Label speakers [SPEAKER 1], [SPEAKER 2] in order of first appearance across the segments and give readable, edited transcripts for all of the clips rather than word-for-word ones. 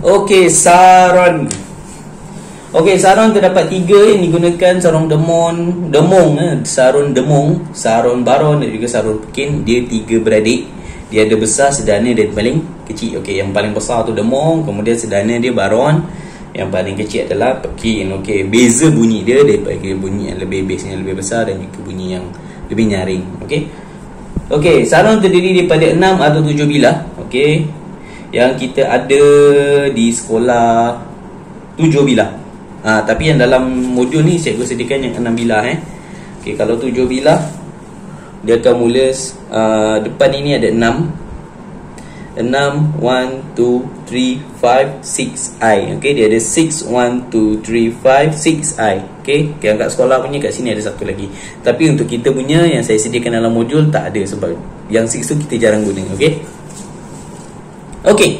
[SPEAKER 1] Okey, saron. Okey, saron terdapat 3 yang digunakan: sarung demong, sarung demong, sarung baron dan juga sarung pekin. Dia 3 beradik. Dia ada besar, sederhana dan paling kecil. Okey, yang paling besar tu demong, kemudian sederhana dia baron, yang paling kecil adalah pekin. Okey, beza bunyi dia daripada bunyi yang lebih bass, yang lebih besar, dan juga bunyi yang lebih nyaring. Okey. Okey, saron terdiri daripada 6 atau 7 bilah. Okey, yang kita ada di sekolah 7 bilah. Tapi yang dalam modul ni cikgu sediakan yang 6 bilah. Okey, kalau 7 bilah dia akan mula depan ini ada 6. 1, 2, 3, 5, 6I. Okey, dia ada 6, 1, 2, 3, 5, 6I. Okey, yang kat sekolah punya kat sini ada satu lagi. Tapi untuk kita punya yang saya sediakan dalam modul tak ada, sebab yang 6 tu kita jarang guna. Okey. Okey.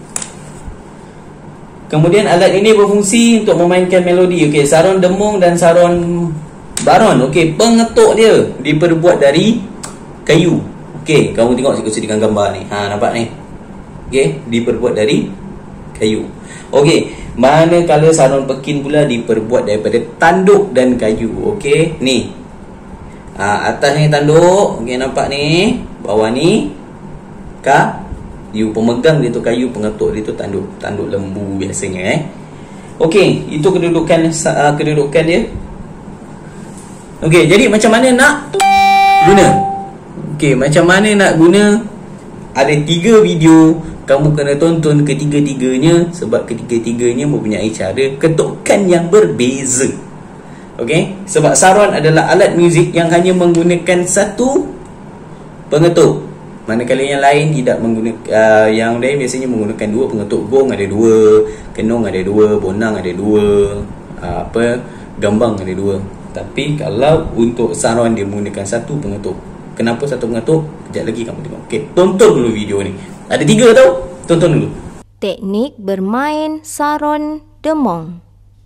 [SPEAKER 1] Kemudian alat ini berfungsi untuk memainkan melodi. Okey, saron demong dan saron baron. Okey, pengetuk dia diperbuat dari kayu. Okey, kamu tengok saya sediakan gambar ni. Nampak ni? Okey, diperbuat dari kayu. Okey, manakala saron pekin pula diperbuat daripada tanduk dan kayu. Okey, ni. Atas ni tanduk, okey nampak ni. Bawah ni kayu. Pemegang dia tu kayu, pengetuk dia tu tanduk lembu biasanya. Okey, itu kedudukan dia. Okey, jadi macam mana nak guna? Okey, macam mana nak guna? Ada 3 video, kamu kena tonton ketiga-tiganya, sebab ketiga-tiganya mempunyai cara ketukan yang berbeza. Okey, sebab saron adalah alat muzik yang hanya menggunakan satu pengetuk, manakala yang lain tidak menggunakan. Yang lain biasanya menggunakan 2 pengetuk. Gong ada 2, kenong ada 2, bonang ada 2, gambang ada 2. Tapi kalau untuk saron dia menggunakan satu pengetuk. Kenapa satu pengetuk? Kejap lagi kamu tengok. Okey, tonton dulu video ni. Ada 3 tau. Tonton dulu.
[SPEAKER 2] Teknik bermain saron demong.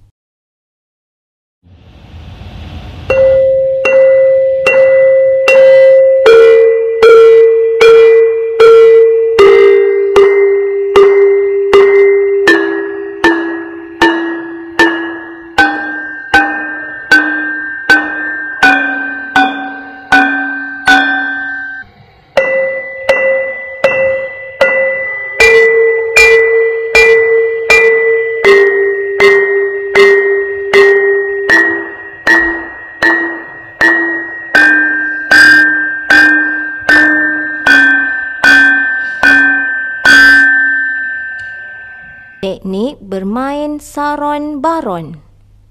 [SPEAKER 2] Teknik bermain saron baron.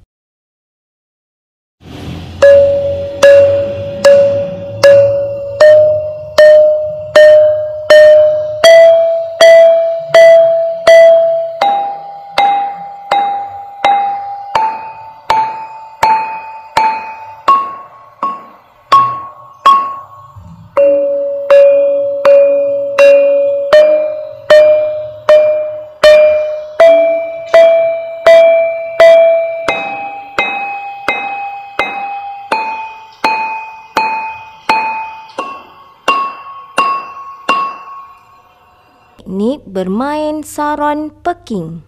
[SPEAKER 2] Teknik bermain saron peking.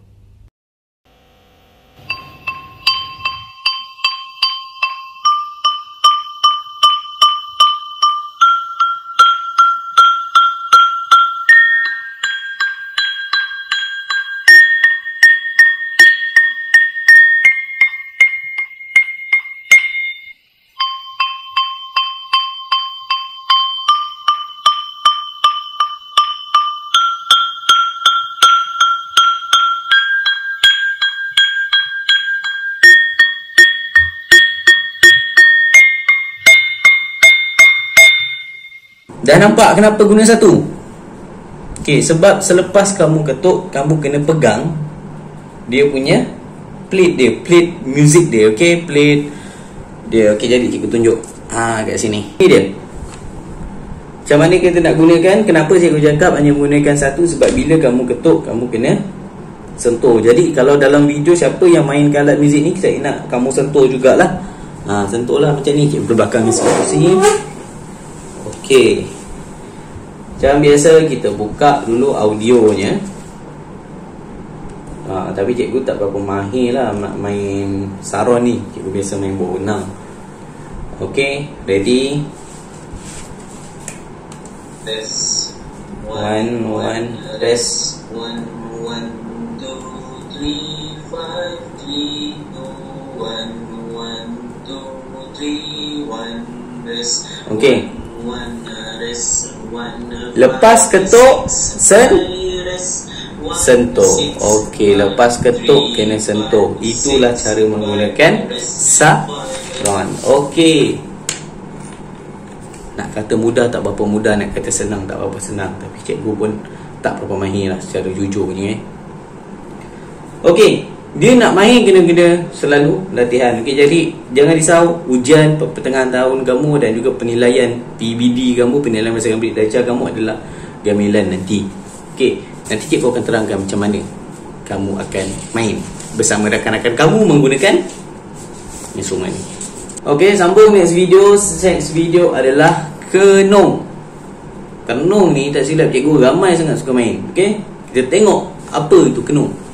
[SPEAKER 1] Dah nampak kenapa guna satu? Okey, sebab selepas kamu ketuk, kamu kena pegang dia punya plate dia, plate music dia. Okey, plate dia. Okey, jadi cikgu tunjuk kat sini. Ini dia. Macam mana kita nak gunakan? Kenapa cikgu cakap hanya gunakan satu? Sebab bila kamu ketuk, kamu kena sentuh. Jadi kalau dalam video siapa yang mainkan alat muzik ni, saya nak kamu sentuh jugalah. Sentuhlah macam ni. Cikgu belakang ni sini. Okey. Macam biasa kita buka dulu audionya. Tapi cikgu tak berapa mahir lah main saron ni. Cikgu biasa main berwenang. Okay, ready?
[SPEAKER 3] Rest.
[SPEAKER 1] 1, 1, rest.
[SPEAKER 3] 1, 1, 2, 3, 5, 3, 2, 1, 1, 2, 3, 1, rest.
[SPEAKER 1] Okay.
[SPEAKER 3] 1, rest. 1,
[SPEAKER 1] Lepas ketuk,
[SPEAKER 3] rest.
[SPEAKER 1] sentuh. Okey, lepas ketuk kena sentuh. Itulah cara menggunakan saron. Okey. Nak kata mudah tak berapa mudah, nak kata senang tak berapa senang. Tapi cikgu pun tak berapa mahir lah secara jujurnya. Okey, dia nak mahir kena selalu latihan. Okey, jadi jangan risau, ujian pertengahan tahun kamu dan juga penilaian PBD kamu, penilaian masa kamu belajar kamu adalah gamilan nanti. Okey, nanti cikgu akan terangkan macam mana kamu akan main bersama rakan-rakan kamu menggunakan instrumen ni. Okey, sambung next video. Next video adalah kenong. Kenong ni tak silap cikgu ramai sangat suka main. Okey, kita tengok apa itu kenong.